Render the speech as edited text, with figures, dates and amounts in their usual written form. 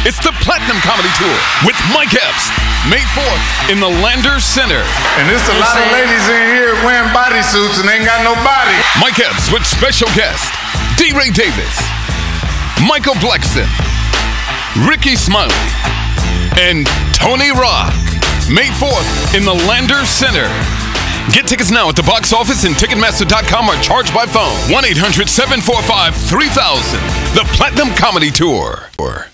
It's the Platinum Comedy Tour with Mike Epps, May 4th in the Landers Center. And there's a lot of ladies in here wearing bodysuits and they ain't got no body. Mike Epps with special guest DeRay Michael Blackson, Rickey Smiley, and Tony Rock. May 4th in the Landers Center. Get tickets now at the box office and Ticketmaster.com or charge by phone. 1-800-745-3000. The Platinum Comedy Tour.